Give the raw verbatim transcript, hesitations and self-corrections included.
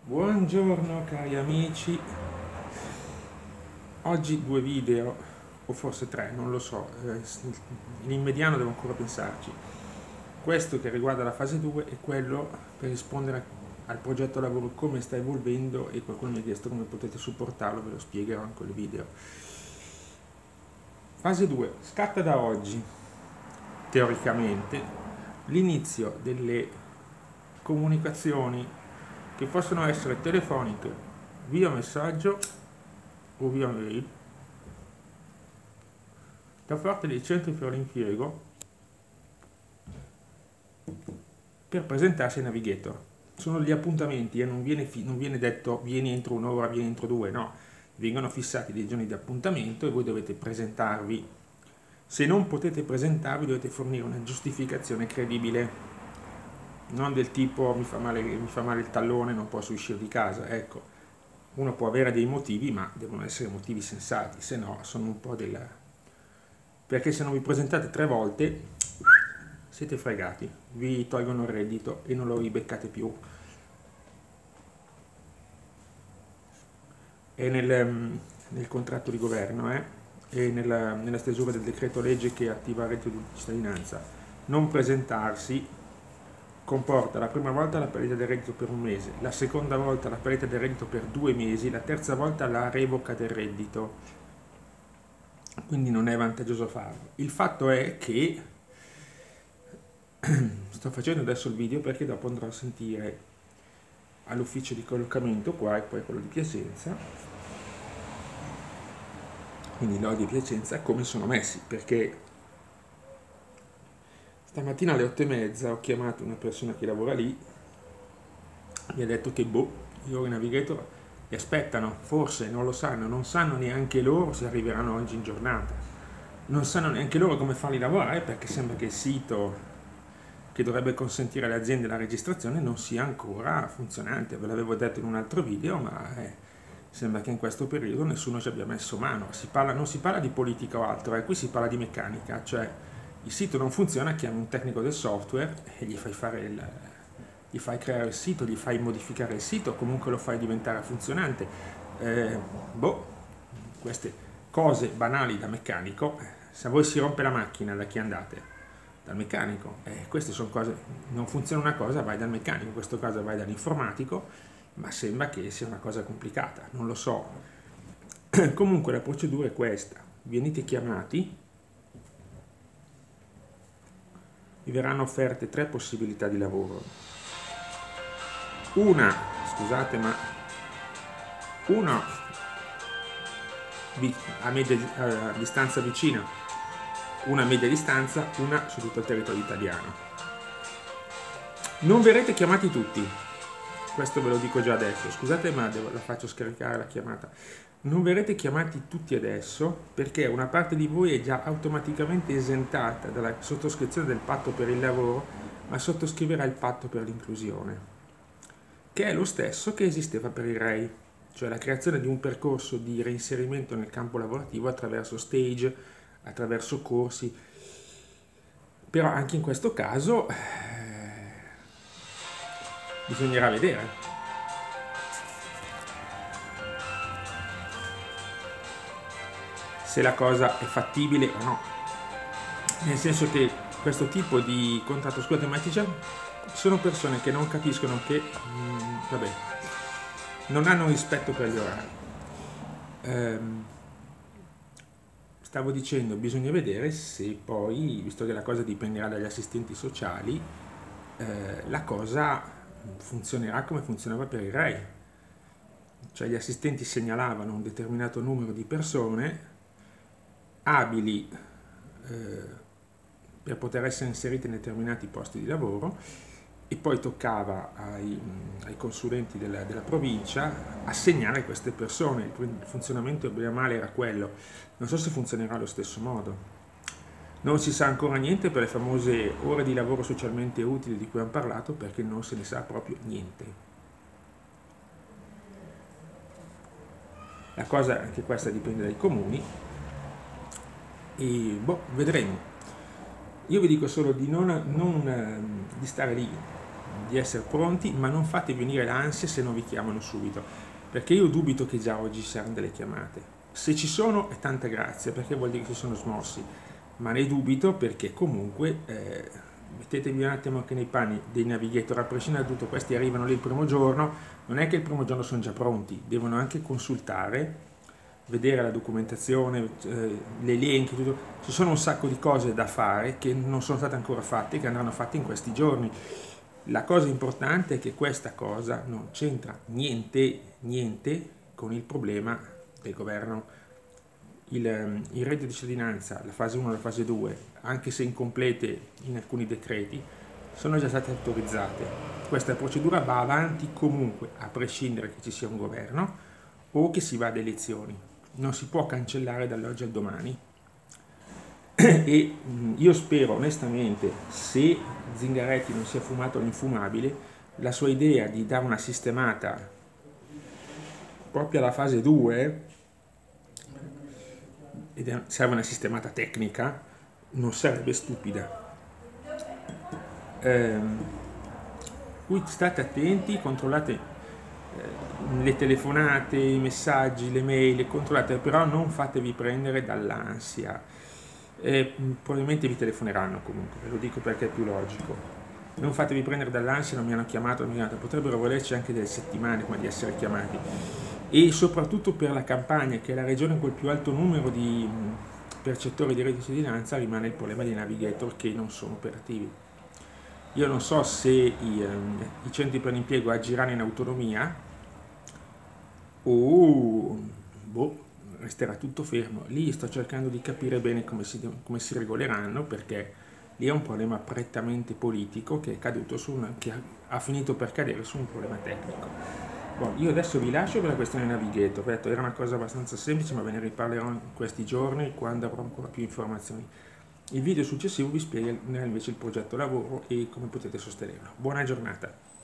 Buongiorno cari amici, oggi due video, o forse tre, non lo so, in mediano devo ancora pensarci. Questo che riguarda la fase due e quello per rispondere al progetto lavoro, come sta evolvendo, e qualcuno mi ha chiesto come potete supportarlo, ve lo spiegherò in quel video. Fase due, scatta da oggi, teoricamente, l'inizio delle comunicazioni che possono essere telefoniche, via messaggio o via mail, da parte dei centri per l'impiego per presentarsi ai navigator. Sono gli appuntamenti e non viene, non viene detto vieni entro un'ora, vieni entro due, no. Vengono fissati dei giorni di appuntamento e voi dovete presentarvi. Se non potete presentarvi dovete fornire una giustificazione credibile, non del tipo mi fa male, mi fa male il tallone, non posso uscire di casa. Ecco, uno può avere dei motivi, ma devono essere motivi sensati, se no sono un po' del... perché se non vi presentate tre volte siete fregati, vi tolgono il reddito e non lo ribeccate più. E nel, nel contratto di governo eh, e nella, nella stesura del decreto legge che attiva il reddito di cittadinanza, non presentarsi comporta la prima volta la perdita del reddito per un mese, la seconda volta la perdita del reddito per due mesi, la terza volta la revoca del reddito, quindi non è vantaggioso farlo. Il fatto è che sto facendo adesso il video perché dopo andrò a sentire all'ufficio di collocamento qua e poi quello di Piacenza, quindi Lodi e Piacenza, come sono messi, perché stamattina alle otto e mezza ho chiamato una persona che lavora lì, mi ha detto che boh, i loro navigator li aspettano, forse non lo sanno, non sanno neanche loro se arriveranno oggi in giornata, non sanno neanche loro come farli lavorare, perché sembra che il sito che dovrebbe consentire alle aziende la registrazione non sia ancora funzionante. Ve l'avevo detto in un altro video, ma eh, sembra che in questo periodo nessuno ci abbia messo mano. Si parla, non si parla di politica o altro, eh, qui si parla di meccanica, cioè il sito non funziona, chiami un tecnico del software e gli fai fare il, gli fai creare il sito, gli fai modificare il sito, comunque lo fai diventare funzionante. Eh, boh, queste cose banali da meccanico. Se a voi si rompe la macchina, da chi andate? Dal meccanico. Eh, queste sono cose, non funziona una cosa, vai dal meccanico, in questo caso vai dall'informatico, ma sembra che sia una cosa complicata, non lo so. Comunque la procedura è questa: venite chiamati, vi verranno offerte tre possibilità di lavoro. Una, scusate, ma una a media a distanza vicina, una a media distanza, una su tutto il territorio italiano. Non verrete chiamati tutti, questo ve lo dico già adesso, scusate ma devo, la faccio scaricare la chiamata. Non verrete chiamati tutti adesso perché una parte di voi è già automaticamente esentata dalla sottoscrizione del patto per il lavoro, ma sottoscriverà il patto per l'inclusione, che è lo stesso che esisteva per il R E I, cioè la creazione di un percorso di reinserimento nel campo lavorativo attraverso stage, attraverso corsi. Però anche in questo caso eh, bisognerà vedere. Se la cosa è fattibile o no, nel senso che questo tipo di contratto, scusate, ma ci sono persone che non capiscono che mh, vabbè, non hanno rispetto per gli orari. Ehm, stavo dicendo, bisogna vedere se poi, visto che la cosa dipenderà dagli assistenti sociali, eh, la cosa funzionerà come funzionava per il R E I, cioè gli assistenti segnalavano un determinato numero di persone abili eh, per poter essere inseriti in determinati posti di lavoro, e poi toccava ai, ai consulenti della, della provincia assegnare queste persone. Il funzionamento bene o male era quello. Non so se funzionerà allo stesso modo, non si sa ancora niente per le famose ore di lavoro socialmente utili di cui abbiamo parlato, perché non se ne sa proprio niente. La cosa, anche questa, dipende dai comuni e boh, vedremo. Io vi dico solo di non, non di stare lì, di essere pronti, ma non fate venire l'ansia se non vi chiamano subito, perché io dubito che già oggi saranno delle chiamate. Se ci sono è tanta grazia, perché vuol dire che si sono smossi, ma ne dubito perché comunque eh, mettetevi un attimo anche nei panni dei navigator, a prescindere da tutto, questi arrivano lì il primo giorno, non è che il primo giorno sono già pronti, devono anche consultare, vedere la documentazione, eh, gli elenchi, tutto. Ci sono un sacco di cose da fare che non sono state ancora fatte e che andranno fatte in questi giorni. La cosa importante è che questa cosa non c'entra niente, niente con il problema del governo. Il, il reddito di cittadinanza, la fase uno e la fase due, anche se incomplete in alcuni decreti, sono già state autorizzate. Questa procedura va avanti comunque, a prescindere che ci sia un governo o che si va ad elezioni. Non si può cancellare dall'oggi al domani. E io spero onestamente, se Zingaretti non sia fumato l'infumabile, la sua idea di dare una sistemata proprio alla fase due, ed serve una sistemata tecnica, non sarebbe stupida. Ehm, qui state attenti, controllate eh, le telefonate, i messaggi, le mail, controllate, però non fatevi prendere dall'ansia. Eh, probabilmente vi telefoneranno comunque, ve lo dico perché è più logico. Non fatevi prendere dall'ansia, non mi hanno chiamato, non mi hanno chiamato, potrebbero volerci anche delle settimane come di essere chiamati. E soprattutto per la Campania, che è la regione con il più alto numero di percettori di reddito di cittadinanza, rimane il problema dei navigator che non sono operativi. Io non so se i, um, i centri per l'impiego agiranno in autonomia o boh, resterà tutto fermo. Lì sto cercando di capire bene come si, come si regoleranno, perché lì è un problema prettamente politico che è caduto su una, che ha, ha finito per cadere su un problema tecnico. Bon, io adesso vi lascio per la questione navigator, ho detto, era una cosa abbastanza semplice, ma ve ne riparlerò in questi giorni quando avrò ancora più informazioni. Il video successivo vi spiega invece il progetto lavoro e come potete sostenerlo. Buona giornata!